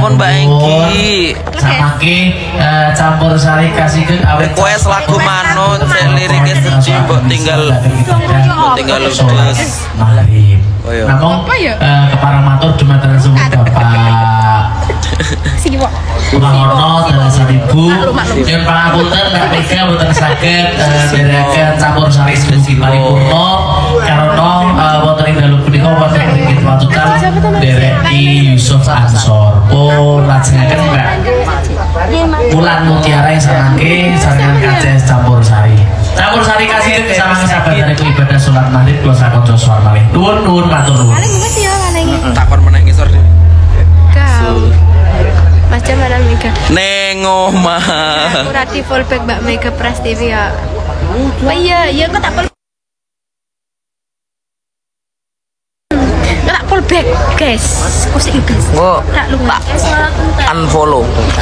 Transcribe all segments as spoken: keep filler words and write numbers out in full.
takon Mbak Enggi. Samaki campur sari kasih ke awet. Request lagu manut cek liriknya sedih mbok tinggal tinggal ludes. Maghrib. Namun keparang matur dumateng sumber Bapak Pangono dan Saribu yang pangapunten Kak Mega boten saged dereken campur sari sedhi paripurna karena wonten ing dalu punika wonten ing watutan dereki Yusuf Ansor pun lajengaken Mbak Wulan Mutiara yang sanangke saringan kaces campur sari campur sari kasih sama sahabat dari ibadah sholat maghrib dua sakon Joshua malih nuwun nuwun matur nuwun takon meneh ngisor kau Mas Jamal Mega neng omah aku rati fallback Mbak Mega Prastiwi ya oh iya iya kok tak fallback tak fallback guys kok sih guys oh tak lupa unfollow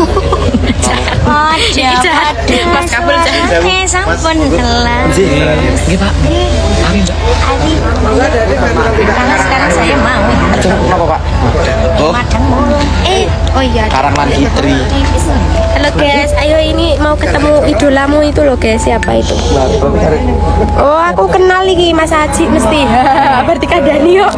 jahat Mas Kabul jahat eh sampun telan nggih Pak Ari Mbak karena sekarang saya mau kenapa Pak oh madang mulu eh oh iya Karangan Fitri. Halo guys, ayo ini mau ketemu idolamu itu loh guys, siapa itu? Oh aku kenal lagi Mas Haji mesti. Berarti kadani yuk.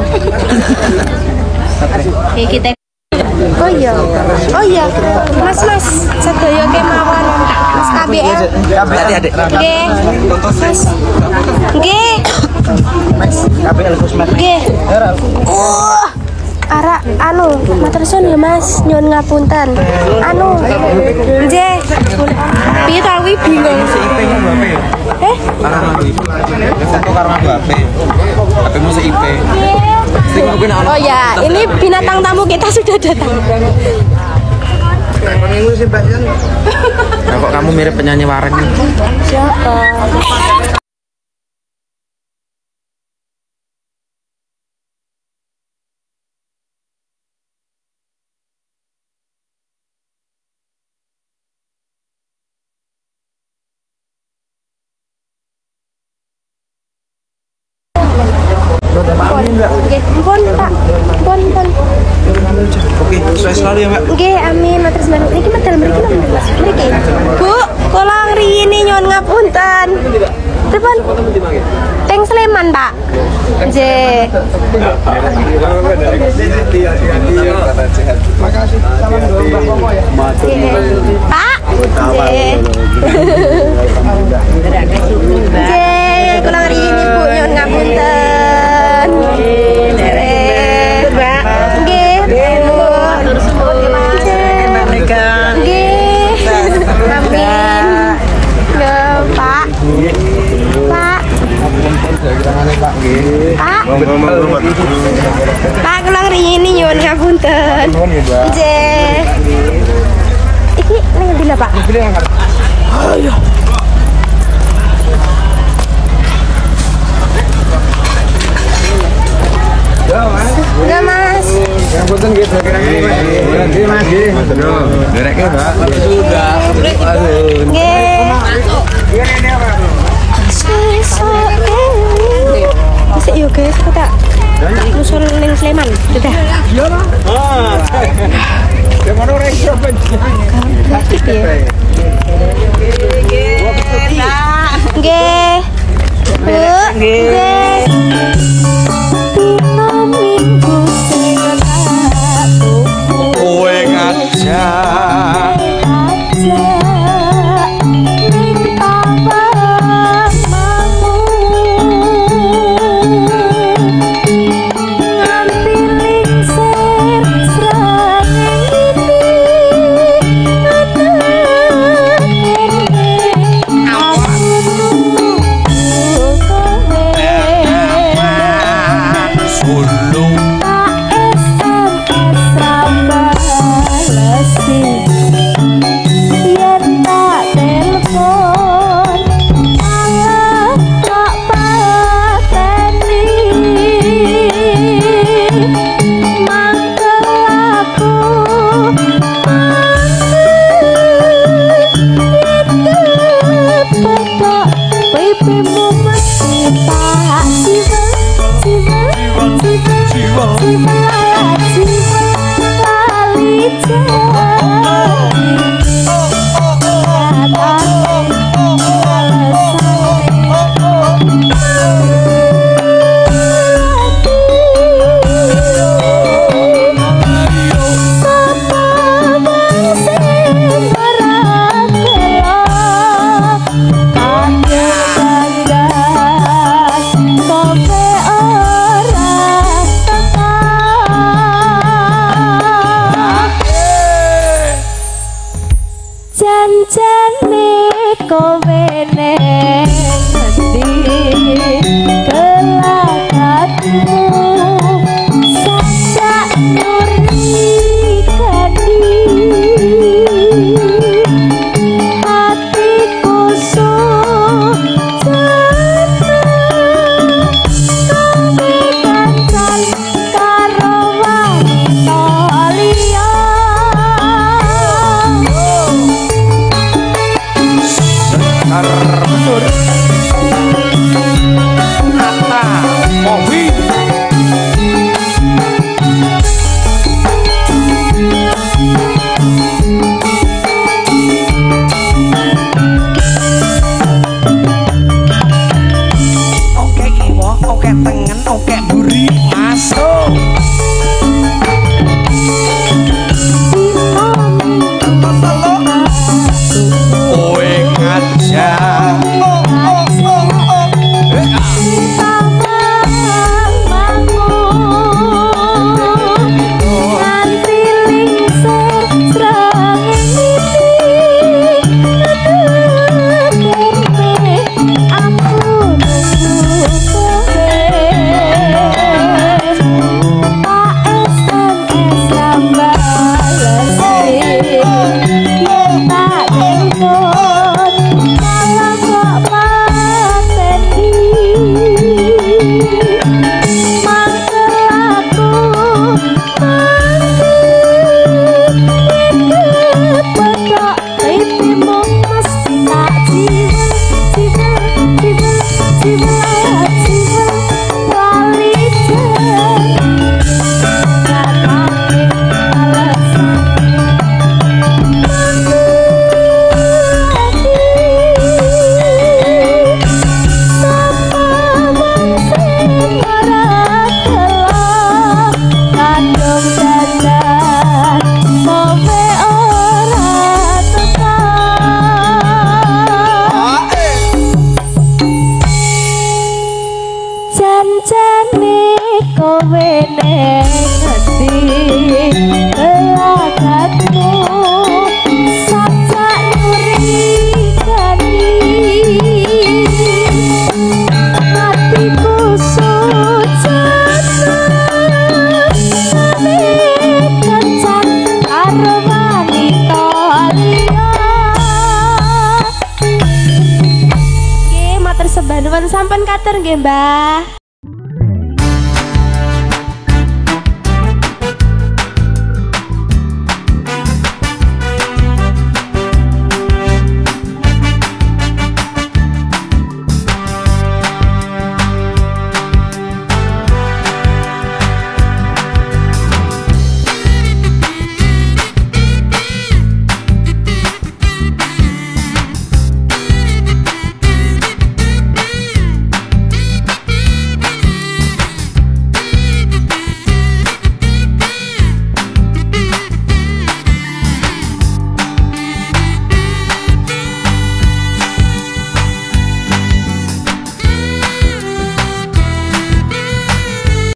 Oke kita. Oh iya, oh iya, Mas Mas, sedaya kemawon Mas K B L. Adik-adik. Nggih. Mas. Nggih. Mas K B L Gus Mas. Nggih. Uh. Ara anu matur suwun ya Mas nyuwun ngapunten anu nggih piye ta kuwi bingung eh karena lagu itu foto karena lagu H P H P mu se I P oh ya ini binatang tamu kita sudah datang nah, kok kamu mirip penyanyi Wareng siapa Nggih, pun Pak. Pun pun. oke sukses selalu ya Mbak Nggih, amin. Matur nuwun. Iki medal mriki lho, Mas. Mriki. Bu, kula ngrini nyuwun ngapunten. Pripun? Teng Sleman, Pak. Nggih. makasih Pak. Nggih. Nggih, kula ngrini Bu nyuwun ngapunten. Pak, kula ngrini nyuwun ngapunten. Nggih. Iki ning ndi lho, Pak? Ayo. Enggak, Mas. Yang punten nggih kira-kira nggih Mas nggih. Dereke, Mbak. sudah Nggih. Bisa yuk guys, kita nyusul ning Sleman. Sudah. Iya lah. Ah. Yang mana ora iso Nggih. Bu. Nggih. kowe ngajak Jiwa, jiwa, jiwa, jiwa, kowe nek ngerti kelakuanmu